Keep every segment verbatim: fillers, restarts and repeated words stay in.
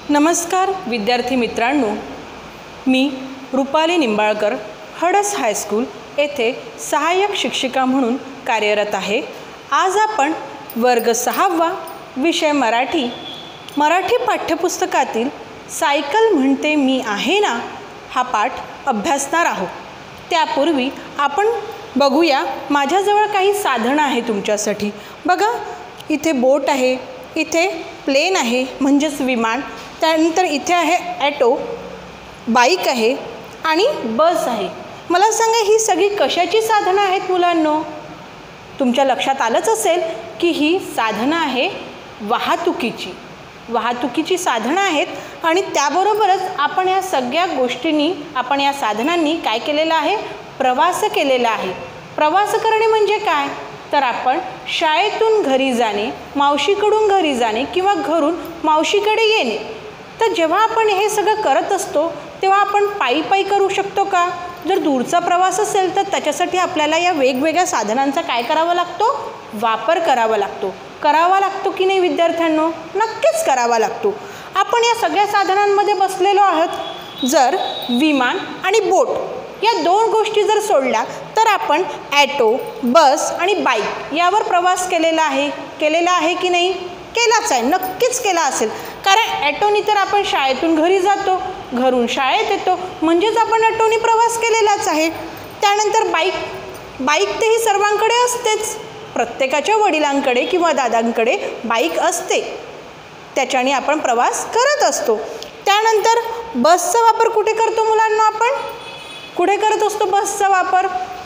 नमस्कार विद्यार्थी मित्रांनो, मी रुपाली निंबाळकर हडस हायस्कूल येथे सहाय्यक शिक्षिका म्हणून कार्यरत आहे। आज आपण वर्ग सहावा विषय मराठी मराठी पाठ्यपुस्तकातील सायकल म्हणते मी आहे ना हा पाठ अभ्यासणार आहोत। त्यापूर्वी आपण बघूया माझ्याजवळ काही साधनं आहे तुमच्यासाठी। बघा, इथे बोट आहे, इथे प्लेन आहे म्हणजेच विमान, त्यानंतर इथे आहे ॲटो, बाईक आहे आणि बस आहे। मला सांगा ही सगळी कशाची साधनं आहेत मुलांनो? तुमच्या लक्षात आलंच असेल की ही साधनं आहे वाहतुकीची वाहतुकीची साधनं आहेत आणि त्याबरोबरच आपण या सगळ्या गोष्टींनी आपण या साधनांनी काय केलेलं आहे? प्रवास केलेला आहे। प्रवास करणे म्हणजे काय? तर आपण शाळेतून घरी जाणे, मावशीकडून घरी जाणे किंवा घरून मावशीकडे येणे। तर जेव्हा आपण हे सगळं करत असतो तेव्हा आपण पायी पायी करू शकतो का? जर दूरचा प्रवास असेल तर त्याच्यासाठी आपल्याला या वेगवेगळ्या साधनांचा काय करावा लागतो? वापर करावा लागतो। करावा लागतो की नाही विद्यार्थ्यांनो? नक्कीच करावा लागतो। आपण या सगळ्या साधनांमध्ये बसलेलो आहोत। जर विमान आणि बोट या दोन गोष्टी जर सोडल्या तर आपण ॲटो, बस आणि बाईक यावर प्रवास केलेला आहे केलेला आहे की नाही? केलाच आहे, नक्कीच केला असेल। कारण ॲटोनी तर आपण शाळेतून घरी जातो, घरून शाळेत येतो, म्हणजेच आपण ॲटोनी प्रवास केलेलाच आहे। त्यानंतर बाईक बाईक तर ही सर्वांकडे असतेच, प्रत्येकाच्या वडिलांकडे किंवा दादांकडे बाईक असते, त्याच्याने आपण प्रवास करत असतो। त्यानंतर बसचा वापर कुठे करतो मुलांना? आपण कुठे करत असतो बसचा वापर?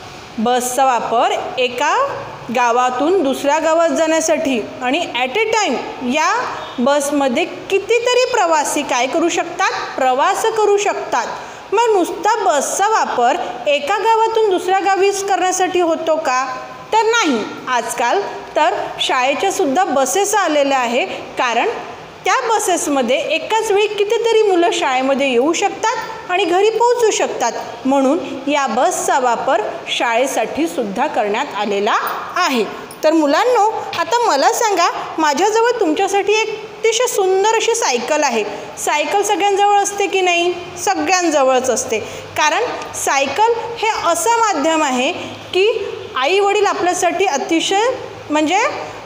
बसचा वापर एका गावातून दुसऱ्या गावात जाण्यासाठी आणि ॲट ए टाईम या बसमध्ये कितीतरी प्रवासी काय करू शकतात? प्रवास करू शकतात। मग नुसता बसचा वापर एका गावातून दुसऱ्या गावीच करण्यासाठी होतो का? तर नाही। आजकाल तर शाळेच्या सुद्धा बसेस आलेल्या आहे, कारण त्या बसेसमध्ये एकाच वेळी कितीतरी मुलं शाळेमध्ये येऊ शकतात आणि घरी पोहोचू शकतात, म्हणून या बसचा वापर शाळेसाठी सुद्धा करण्यात आलेला आहे। तर मुलांनो, आता मला सांगा, माझ्याजवळ तुमच्यासाठी एक अतिशय सुंदर अशी सायकल आहे। सायकल सगळ्यांजवळ असते की नाही? सगळ्यांजवळच असते, कारण सायकल हे असं माध्यम आहे की आई वडील आपल्यासाठी अतिशय म्हणजे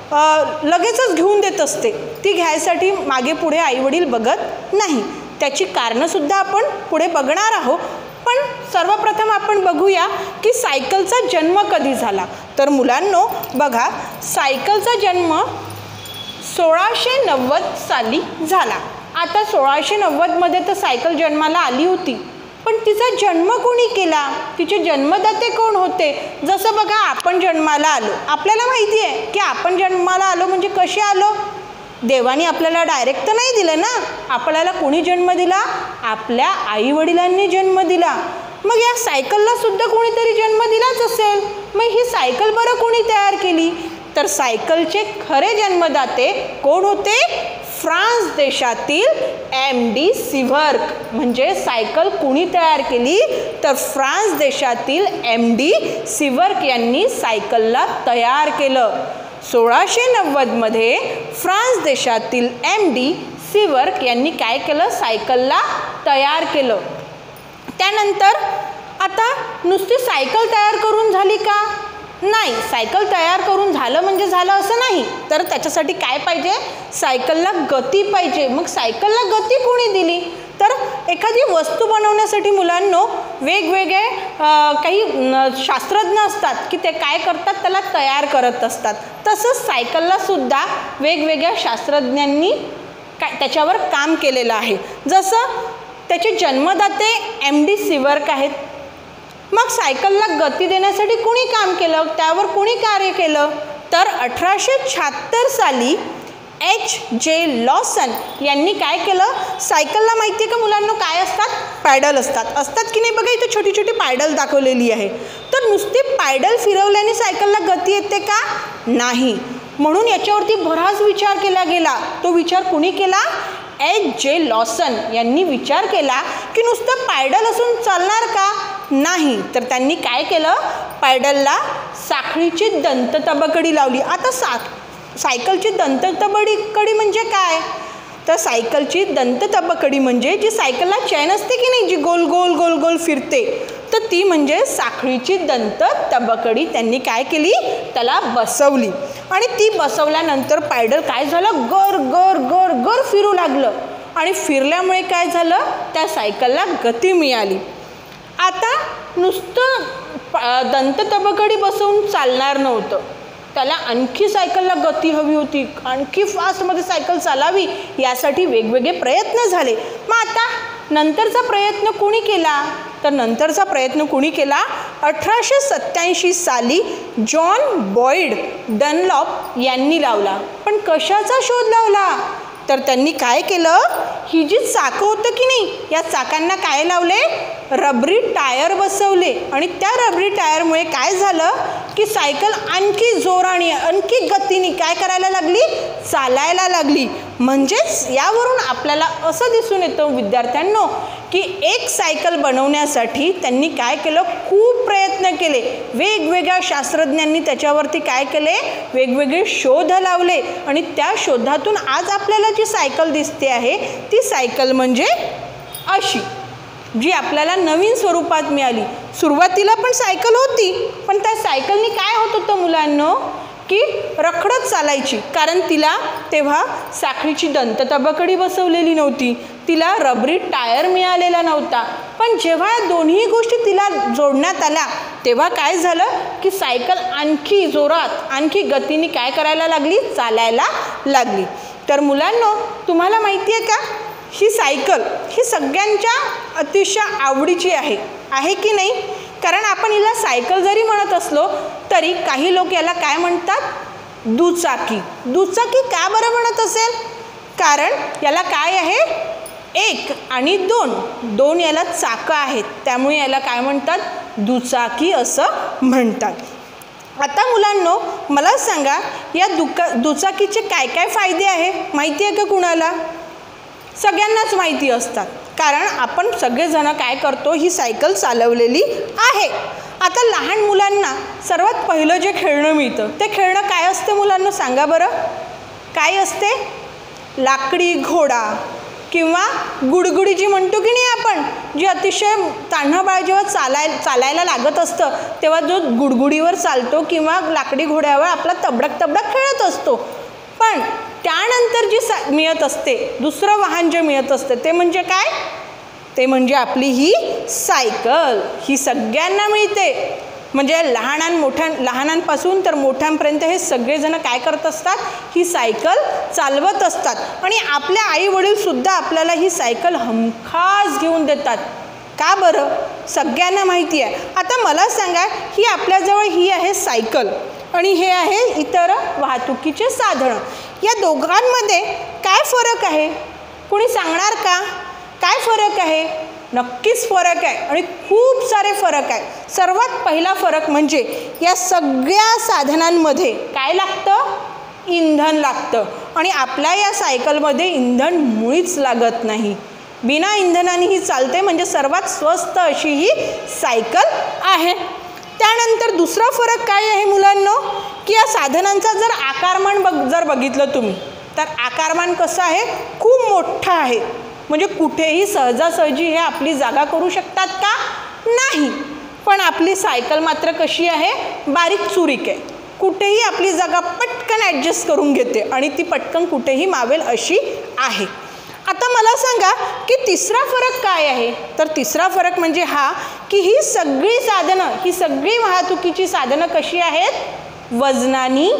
लगेचच घेऊन देत असते। ती घ्यायसाठी मागे पुढे आईवडील बघत नाही। त्याची कारणंसुद्धा आपण पुढे बघणार आहोत, पण सर्वप्रथम आपण बघूया की सायकलचा जन्म कधी झाला। तर मुलांनो बघा, सायकलचा जन्म सोळाशे नव्वद साली झाला। आता सोळाशे नव्वदमध्ये तर सायकल जन्माला आली होती, पण तिचा जन्म कोणी केला? तिचे जन्मदाते कोण होते? जसं बघा, आपण जन्माला आलो, आपल्याला माहिती आहे की आपण जन्माला आलो म्हणजे कसे आलो? देवाने आपल्याला डायरेक्ट तर नाही दिलं ना। आपल्याला कोणी जन्म दिला? आपल्या आईवडिलांनी जन्म दिला। मग या सायकलला सुद्धा कोणीतरी जन्म दिलाच असेल। मग ही सायकल बरं कोणी तयार केली? तर सायकलचे खरे जन्मदाते कोण होते? फ्रान्स देशातील एम डी सिव्हर्क। म्हणजे सायकल कोणी तयार केली? तर फ्रान्स देशातील एम डी सिव्हर्क यांनी सायकलला तयार केलं। सोळाशे नव्वदमध्ये फ्रान्स देशातील एम डी सिव्हर्क यांनी काय केलं? सायकलला तयार केलं। त्यानंतर आता नुसती सायकल तयार करून झाली का? नाही, सायकल तयार करून झालं म्हणजे झालं असं नाही, तर त्याच्यासाठी काय पाहिजे? सायकलला गती पाहिजे। मग सायकलला गती कोणी दिली? तर एखादी वस्तू बनवण्यासाठी मुलांनो वेगवेगळे काही शास्त्रज्ञ असतात की ते काय करतात? त्याला तयार करत असतात। तसंच सायकलला सुद्धा वेगवेगळ्या शास्त्रज्ञांनी काय त्याच्यावर काम केलेलं आहे। जसं त्याचे जन्मदाते एम डी सिव्हर्क आहेत। मग सायकलला गती देण्यासाठी कोणी काम केलं? त्यावर कोणी कार्य केलं? तर अठराशे शहात्तर साली एच जे लॉसन यांनी काय केलं? सायकलला माहिती आहे का मुलांना काय असतात? पॅडल असतात असतात की नाही? बघा, इथे छोटी छोटी पॅडल दाखवलेली आहे। तर नुसती पॅडल फिरवल्याने सायकलला गती येते का? नाही। म्हणून याच्यावरती बराच विचार केला गेला। तो विचार कुणी केला? एच जे लॉसन यांनी विचार केला की नुसतं पॅडल असून चालणार का? नाही। तर त्यांनी काय केलं? पॅडलला साखळीची दंततबकडी लावली। आता सा सायकलची दंततबकडी म्हणजे काय? तर सायकलची दंततबकडी म्हणजे जी सायकलला चैन असते की नाही, जी गोल गोल गोल गोल फिरते, तर ती म्हणजे साखळीची दंततबकडी त्यांनी काय केली, त्याला बसवली. आणि ती बसवल्यानंतर पायडल काय झालं, गर गर गर गर फिरू लागलं. आणि फिरल्यामुळे काय झालं, त्या सायकलला गती मिळाली. आता नुसतं दंततबकडी बसवून चालणार नव्हतं, त्याला आणखी सायकलला गती हवी होती, आणखी फास्टमध्ये सायकल चालावी, यासाठी वेगवेगळे प्रयत्न झाले. मग आता नंतरचा प्रयत्न कोणी केला, तर नंतरचा प्रयत्न कोणी केला, अठराशे सत्त्याऐंशी साली जॉन बॉईड डनलॉप यांनी लावला. पण कशाचा शोध लावला, तर त्यांनी काय केलं, ही जी चाकं होतं की नाही, या चाकांना काय लावले, रबरी टायर बसवले. आणि त्या रबरी टायरमुळे काय झालं की सायकल आणखी जोराने आणखी गतीने काय करायला लागली, चालायला लागली. म्हणजेच यावरून आपल्याला असं दिसून येतं विद्यार्थ्यांनो की एक सायकल बनवण्यासाठी त्यांनी काय केलं, खूप प्रयत्न केले. वेगवेगळ्या शास्त्रज्ञांनी त्याच्यावरती काय केले, वेगवेगळे शोध लावले. आणि त्या शोधातून आज आपल्याला जी सायकल दिसते आहे, ती सायकल म्हणजे अशी, जी आपल्याला नवीन स्वरूपात मिळाली. सुरुवातीला पण सायकल होती, पण त्या सायकलनी काय होत होतं मुलांनो, की रखडत चालायची, कारण तिला तेव्हा साखळीची दंततबकडी बसवलेली नव्हती, तिला रबरी टायर मिळालेला नव्हता. पण जेव्हा या दोन्ही गोष्टी तिला जोडण्यात आल्या, तेव्हा काय झालं की सायकल आणखी जोरात आणखी गतीने काय करायला लागली, चालायला लागली. तर मुलांनो, तुम्हाला माहिती आहे का, ही सायकल ही सगळ्यांच्या अतिशय आवडीची आहे, आहे की नाही. कारण आपण हिला सायकल जरी म्हणत असलो तरी काही लोक याला काय म्हणतात, दुचाकी. दुचाकी का बरं म्हणत असेल, कारण याला काय आहे, एक आणि दोन दोन याला चाकं आहेत, त्यामुळे याला काय म्हणतात, दुचाकी असं म्हणतात. आता मुलांनो, मला सांगा, या दुका दुचाकीचे काय काय फायदे आहे माहिती आहे का कुणाला, सगळ्यांनाच माहिती असतात, कारण आपण सगळेजण काय करतो, ही सायकल चालवलेली आहे. आता लहान मुलांना सर्वात पहिलं जे खेळणं मिळतं, ते खेळणं काय असतं मुलांना सांगा बरं, काय असते, लाकडी घोडा किंवा गुडगुडी जी म्हणतो की नाही आपण, जी अतिशय तान्हं बाळ जेव्हा चालाय चालायला लागत असतं तेव्हा जो गुडगुडीवर चालतो किंवा लाकडी घोड्यावर आपला तबडक तबडक खेळत असतो. पण त्यानंतर जी सा मिळत असते, दुसरं वाहन जे मिळत असते, ते म्हणजे काय, ते म्हणजे आपली ही सायकल. ही सगळ्यांना मिळते, म्हणजे लहानां मोठ्या लहानांपासून तर मोठ्यांपर्यंत हे सगळेजण काय करत असतात, ही सायकल चालवत असतात. आणि आपल्या आई वडीलसुद्धा आपल्याला ही सायकल हमखास घेऊन देतात. का बरं, सगळ्यांना माहिती आहे. आता मला सांगा, ही आपल्याजवळ ही आहे सायकल आणि हे आहे इतर वाहतुकीचे साधनं. या दोघांमध्ये काय फरक आहे, कोणी सांगणार का, काय फरक आहे? नक्कीच फरक आहे आणि खूप सारे फरक आहे. सर्वात पहिला फरक म्हणजे या सगळ्या साधनांमध्ये काय लागतं, इंधन लागतं. आणि आपल्या या सायकलमध्ये इंधन मुळीच लागत नाही, बिना इंधनाने ही चालते, म्हणजे सर्वात स्वस्त अशी ही सायकल आहे. त्यानंतर दुसरा फरक काय आहे मुलांनो, की या साधनांचा जर आकारमान बघ जर बघितलं तुम्ही, तर आकारमान कसं आहे, खूप मोठं आहे. म्हणजे कुठेही सहजासहजी हे आपली जागा करू शकतात का, नाही. पण आपली सायकल मात्र कशी आहे, बारीक चुरीक आहे, कुठेही आपली जागा पटकन ॲडजस्ट करून घेते आणि ती पटकन कुठेही मावेल अशी आहे. आता मला सांगा की तिसरा फरक काय आहे, तर तिसरा फरक म्हणजे हा की ही सगळी साधनं, ही सगळी वाहतुकीची साधनं कशी आहेत, वजनानी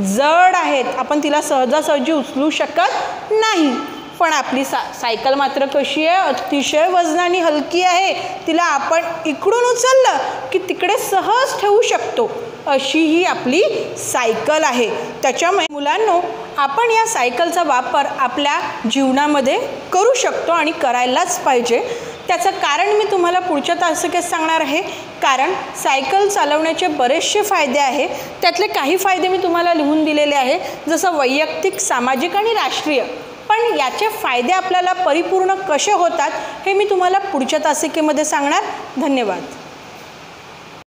जड आहेत. आपण तिला सहजासहजी उचलू शकत नाही. पण आपली सा सायकल मात्र कशी आहे, अतिशय वजनानी हलकी आहे. तिला आपण इकडून उचललं की तिकडे सहज ठेवू शकतो, अशी ही आपली सायकल आहे. त्याच्यामुळे मुलांनो, आपण या सायकलचा वापर आपल्या जीवनामध्ये करू शकतो आणि करायलाच पाहिजे. त्याचं कारण मी तुम्हाला पुढच्या तासिकेत सांगणार आहे. कारण सायकल चालवण्याचे बरेचसे फायदे आहे, त्यातले काही फायदे मी तुम्हाला लिहून दिलेले आहे, जसं वैयक्तिक, सामाजिक आणि राष्ट्रीय. पण याचे फायदे आपल्याला परिपूर्ण कसे होतात हे मी तुम्हाला पुढच्या तासिकेमध्ये सांगणार. धन्यवाद.